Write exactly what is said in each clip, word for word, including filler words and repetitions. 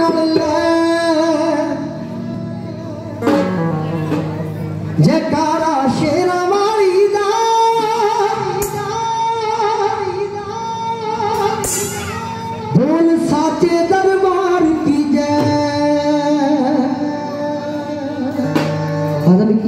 जयकारा शेरा वाली दा बोल साचे दरबार की जय।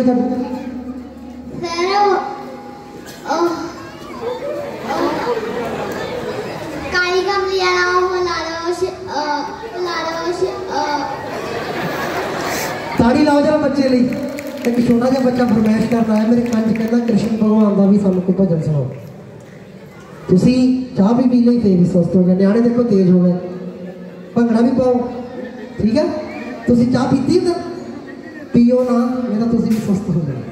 है तुम? ताड़ी लाओ जरा बच्चे लिए। एक छोटा जिहा बच्चा फरमाइश कर रहा है मेरे कंज कहना कृष्ण भगवान का भी सानू कोई भजन सुनाओ। तुसी चाह भी पी ली फिर भी सुस्त हो गए, न्याणे देखो तेज हो गए, भंगड़ा भी पाओ ठीक है। तुसी चाह पीती ना पीओ ना, नहीं तो तुसी भी सुस्त हो गए।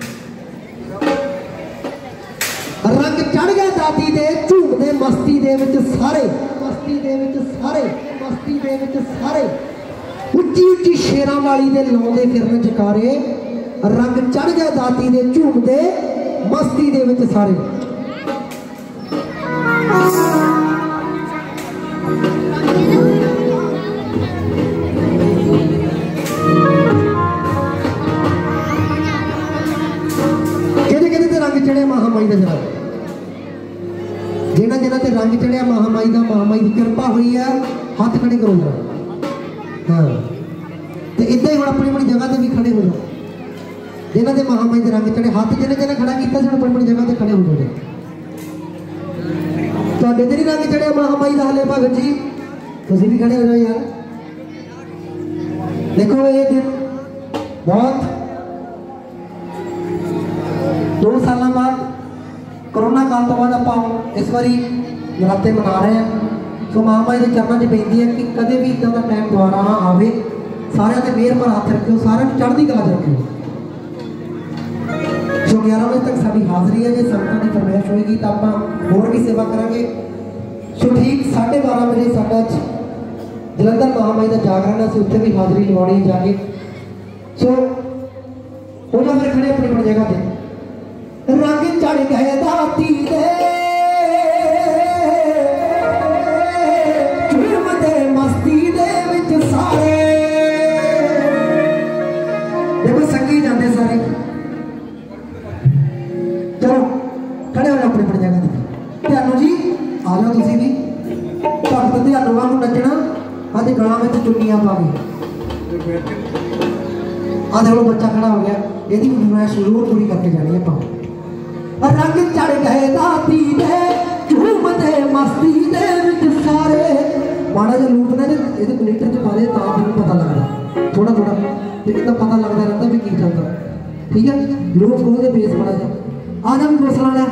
रंग चढ़ गया दाती दे झूमदे मस्ती दे विच सारे, मस्ती दे विच सारे, मस्ती दे विच सारे उच्ची उच्ची शेरां वाली दे लाउंदे फिरन जकारे। रंग चढ़ गया दाती दे झूमदे मस्ती दे विच सारे। कहते कहते ते रंग चढ़िया महामाई का जरा, जिन्हें जिन्हें ते रंग चढ़िया महामाई का, महामाई की कृपा हुई है, हाथ खड़े करो जरा। हाँ तो इदा ही हम अपनी अपनी जगह से भी खड़े हो जाओ। जिन्होंने के महामाई के रंग चढ़े हाथ जिन्हें जिन्हें खड़ा किया अपनी अपनी जगह से खड़े हो जाओ। तो नहीं रंग चढ़िया महामाई का हाले भगत जी, तुम भी खड़े हो जाओ यार। देखो ये दिन बहुत दो साल बाद कोरोना काल तो बाद आप इस बारी नराते मना रहे हैं। तो महामाई के चरणों से बेनती है कि कदे भी इदा का टाइम दोबारा ना आवे। सारे के मेहर पर हाथ रखियो, सारे चढ़ती कला रखियो। सो ग्यारह बजे तक साड़ी हाजिरी है। जो संगत की फरमाइश होगी तो आप होर भी सेवा करेंगे। सो ठीक साढ़े बारह बजे साडा जलंधर महामाई का जागरण है, उत्थे भी हाजिरी लवानी जाके। सो हो जा फिर खड़े अपनी अपनी जगह पे। रंग चढ़ गए दाती दे झूमदे मस्ती दे विच सारे। देखो संगी जाते सारे, चलो खड़े हो जाओ अपनी अपनी जगह पे। ध्यानो जी आ जाओ, तुसी भी भगत ध्यानो वांगू नचना। अज गला में चुन्नियां पा गई। आ देखो बच्चा खड़ा हो गया, यदि फरमाइश जरूर पूरी करके जानी है। पाओ रंग चढ़ गए दाती दे झूमदे मस्ती दे विच सारे। माड़ा जो लूटना ये लीटर च पा दे तो पता लगता थोड़ा थोड़ा, लेकिन तो पता लगता रहता भी की चलता ठीक है। लोग खोल के बेस माड़ा जा आ जा भी हौसला ले।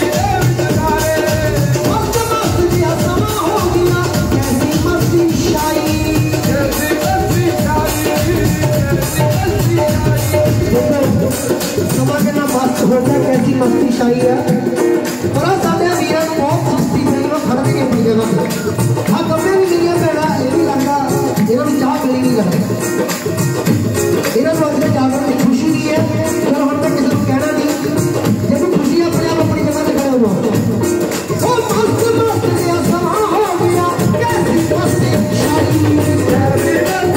शायद सोचा कैसी मस्ती छाई है पर साढ़े वीर बहुत सुस्ती पई वो खड़े नहीं अपनी जगह पे हाँ कमरे भी मिलिया भैन ये भी लगता इन्होंने चाह मिली नहीं लगता इन्होंने अगर जाकर की खुशी नहीं है फिर हम तक किसी को कहना नहीं जब खुशी अपने आप अपनी जगह से खड़े हुआ मस्त मस्त समा हो गया कैसी मस्ती छाई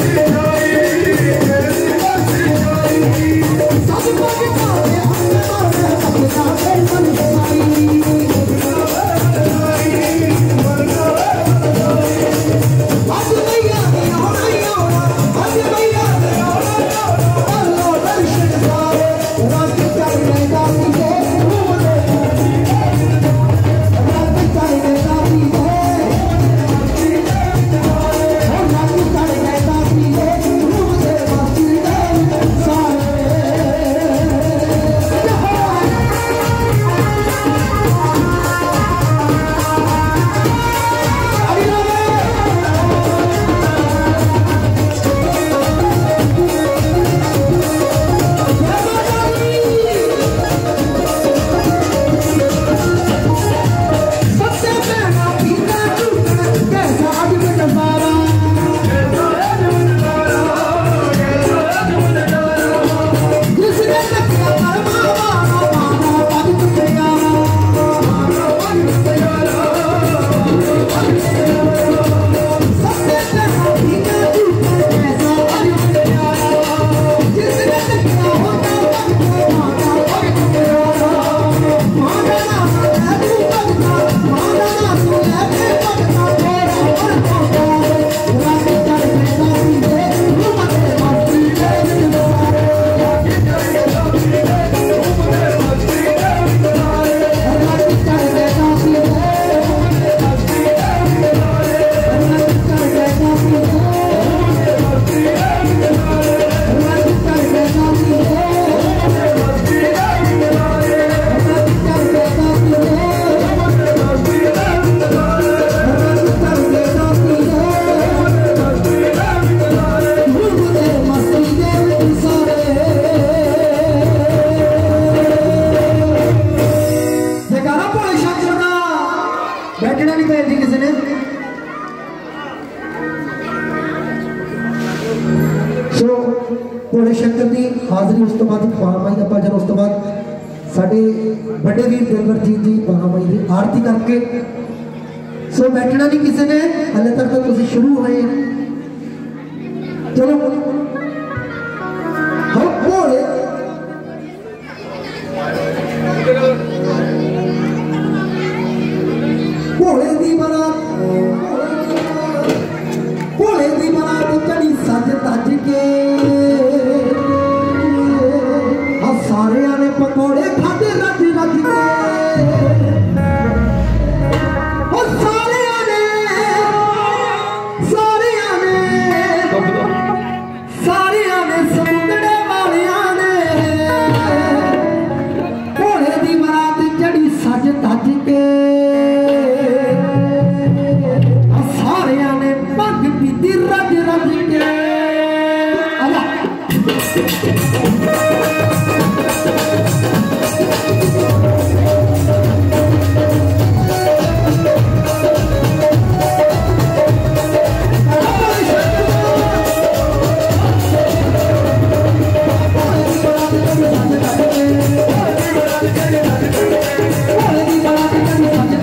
बैठना नहीं पाया जी किसी ने सो भोले शंकर की हाजरी उस तो बाद महामाई का भजन उस तो बाद साडे बड़े वीर दिलवर जी जी महामाई की आरती करके सो बैठना नहीं किसी ने हाले तक तो तुम शुरू होए चलो हम भोले भोले दी बारात भोले दी बारात चढ़ी सज तज के सारे ने पकौड़े खाते रज रज के सारे ने सारे ने सारे ने समुंदड़े वालिया ने भोले दी बारात चढ़ी सज तज के रज रज के Thank you.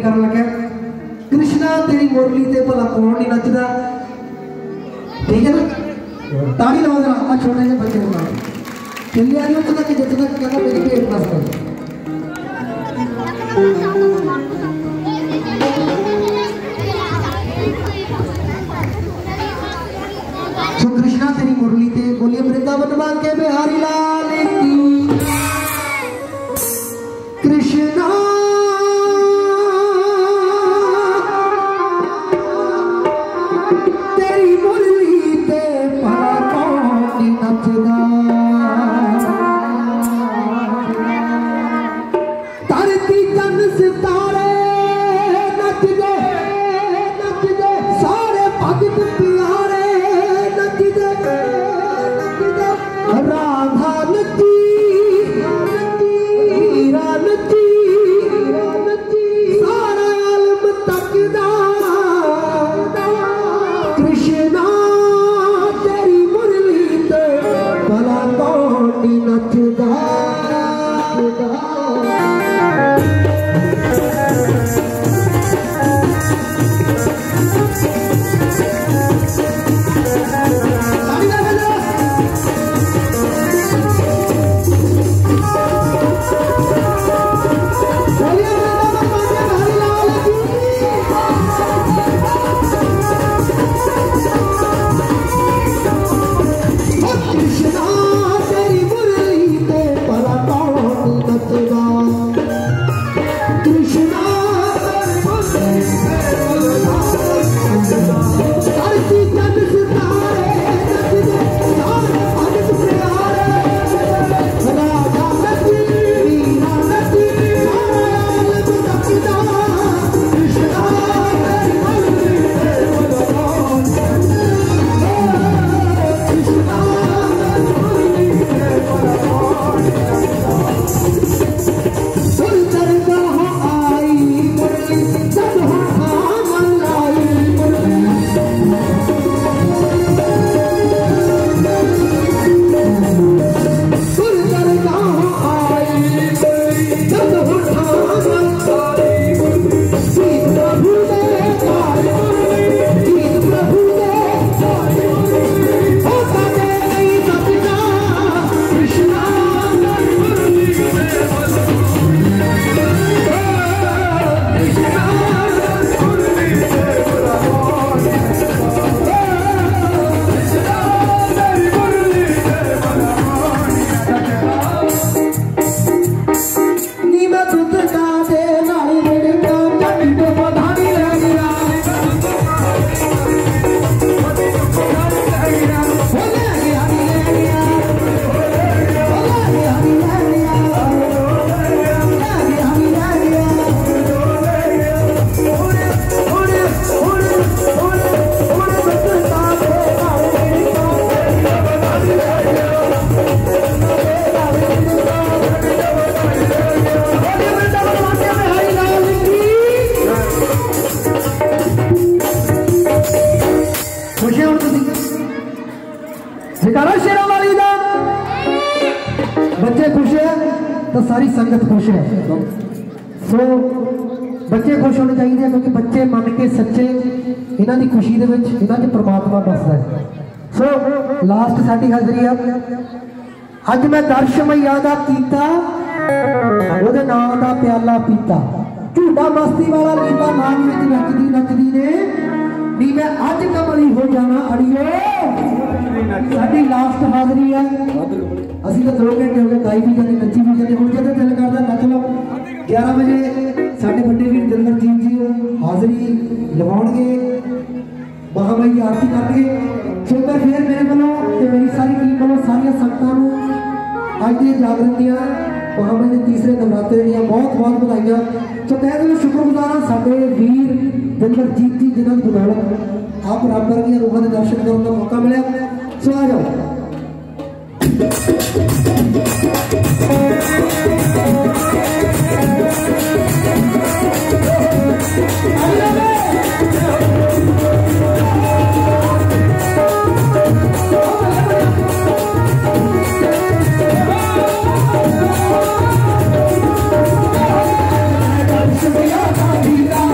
करन लगे कृष्णा तेरी मुरली ते भला कौन नहीं नचदा ठीक है ना ताड़ी लगा देना आ छोटे से बच्चे को चलिए नहीं उतना कि जितना कहना मेरी पेट बस कर सो कृष्णा तेरी मुरली ते बोलिए वृंदावन मांग के बिहारी लाल की कृष्णा तेरी मुरली ते भला कौन नचदा धरती चंद सितारे नच दे नच दे सारे भगत प्यारे नच दे नच दे राधा नची हीरा नची नची सारा आलम तकदा कृष्णा तेरी मुरली ते भला कौन नचदा बच्चे खुश है तो सारी संगत खुश है। सो बच्चे खुश होने चाहिए क्योंकि बच्चे मन के सच्चे इन्हों की खुशी इन्होंने परमात्मा बसता है। सो लास्ट साडी हाजरी है अज मैं दर्श मैया का कीता ओदे नाम का प्याला पीता झूठा मस्ती वाला लीला नाम में नचदी नचदी ने नी मैं अज कमली हो जाना अड़ियो साडी लास्ट हाजरी है। असी तो दो घंटे हो गए गाई भी जाते नची भी जाते हूँ जब दिल करता नच लो। ग्यारह बजे साढ़े बड़े वीर दिलवरजीत जी हाजरी लवाउणगे महामाई की आरती करके सो मैं फिर मेरे वालों मेरी सारी टीम वालों सारिया संगतां नूं अज के जागरण दियां महामाई के तीसरे नवरात्रे दियां बहुत बहुत बधाइयां। सो तहे दिलों शुक्रगुजार हां साडे वीर दिलवरजीत जी जिन्हां दी बदौलत आप रब वर्गियां रूहां दे दर्शन करने का मौका मिला। सो आ जाओ Yeah.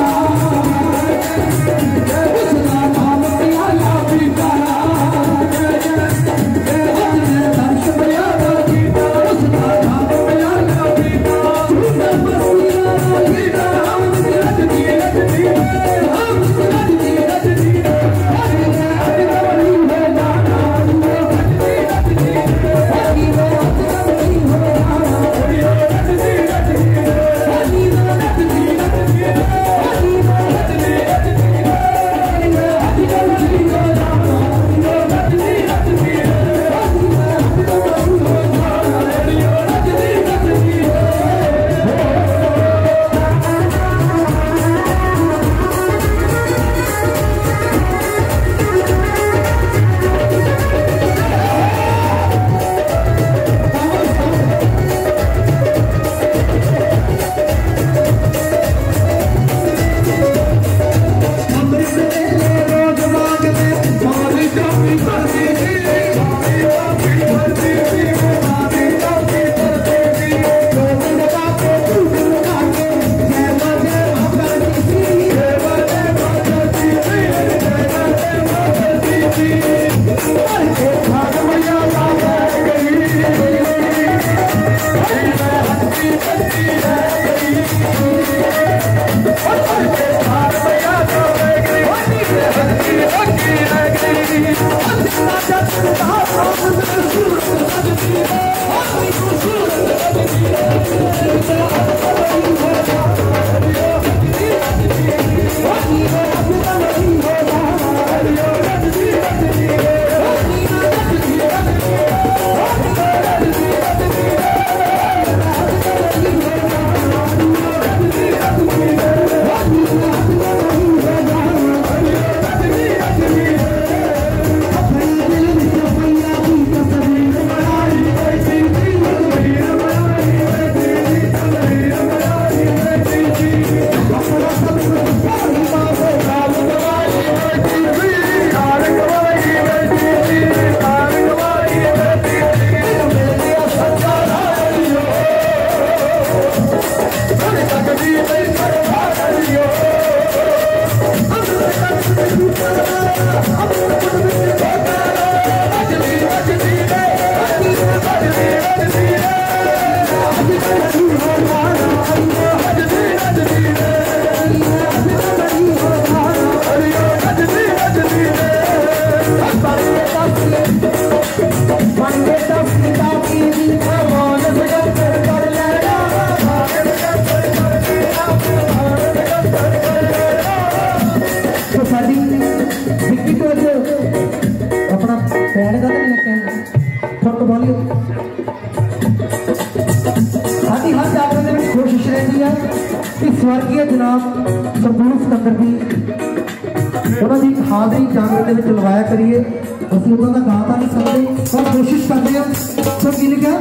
स्वर्गीय जनाब सरदूर सिकंदर की उन्होंने एक हाजरी जागरण में लवाया करिए। असं उन्होंने गाता नहीं सकते पर कोशिश करते हैं। तो की लिखा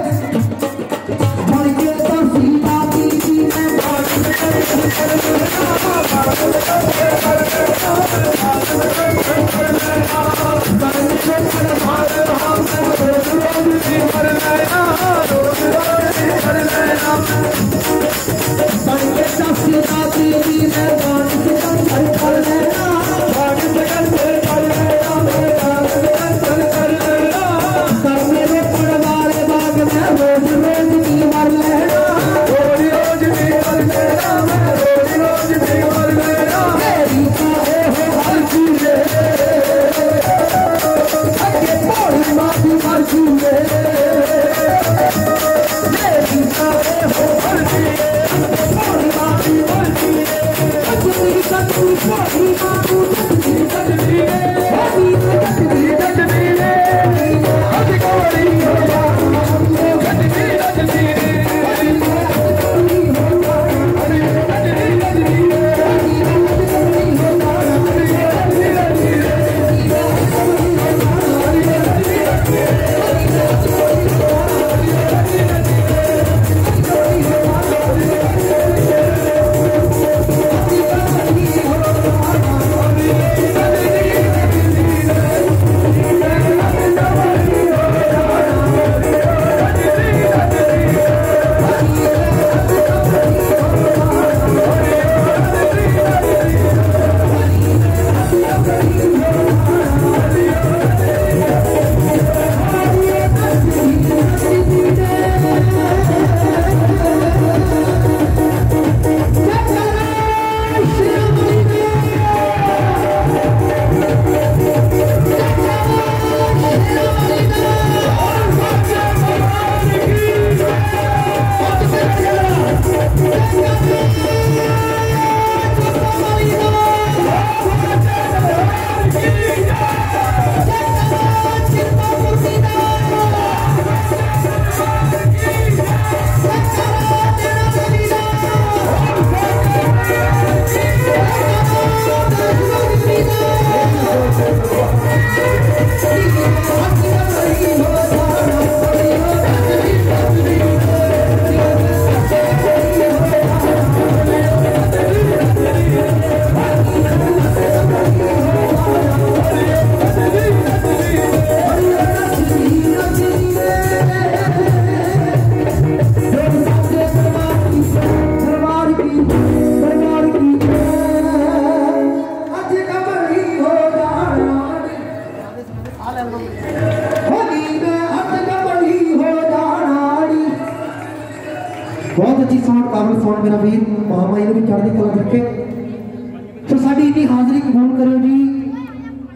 बहुत अच्छी साउंड काबिल साउंड मेरा वीर महामाई ने भी चढ़ती कला रखे। तो साड़ी इतनी हाजिरी कबूल करो जी।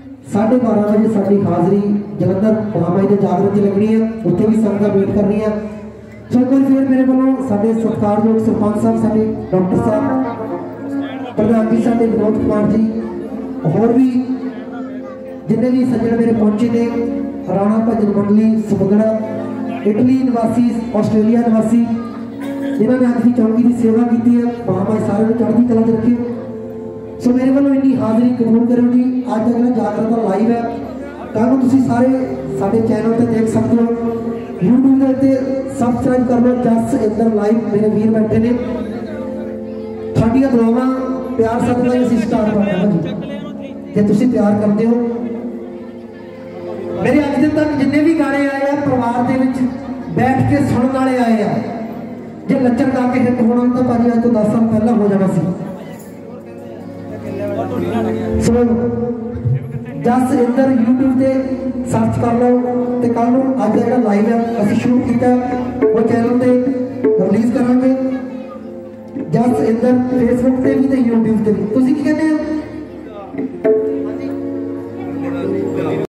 साढ़े बारह बजे साड़ी हाज़री जलंधर महामाई के जागरण च लगनी है, उत्थे भी संगत वेट कर रही है। सो एक बार फिर मेरे वालों साडे सत्कारयोग सरपंच साहब, साडे डॉक्टर साहब, प्रधान जी साडे विनोद कुमार जी, होर भी जिन्हें भी सज्जन मेरे पहुंचे ने, राणा भजन मंडली सुबगड़ा, इटली निवासी, ऑस्ट्रेलिया निवासी, जिन्होंने अज की चौकी की सेवा की है, महामाई सारे चढ़ती कला च रखे। सो मेरे वालों इन्नी हाज़री कबूल करो जी। अज का जो जागरण का लाइव है, कल तुम सारे साडे चैनल पर देख सकते हो, यूट्यूब के उत्ते सबसक्राइब कर लो, जस इंदर लाइव मेरे वीर बैठे ने। थोड़िया दुआवां प्यार सदका असीं स्टार्ट करना जी, जे तुसीं प्यार करते हो। मेरे अज दिन तक जिन्ने भी गाने आए हैं परिवार के विच बैठ के सुनने वाले आए हैं। जे लच्चर गा के हिट होना तो भाजी अज तो दस साल पहला हो जाना सी। सो जस इंदर यूट्यूब से सर्च कर लो, तो कल अज का जो लाइव है असीं शुरू किया वो चैनल पर रिलीज करांगे। जस इंदर फेसबुक से भी तो यूट्यूब से भी। तुसीं की कहते हो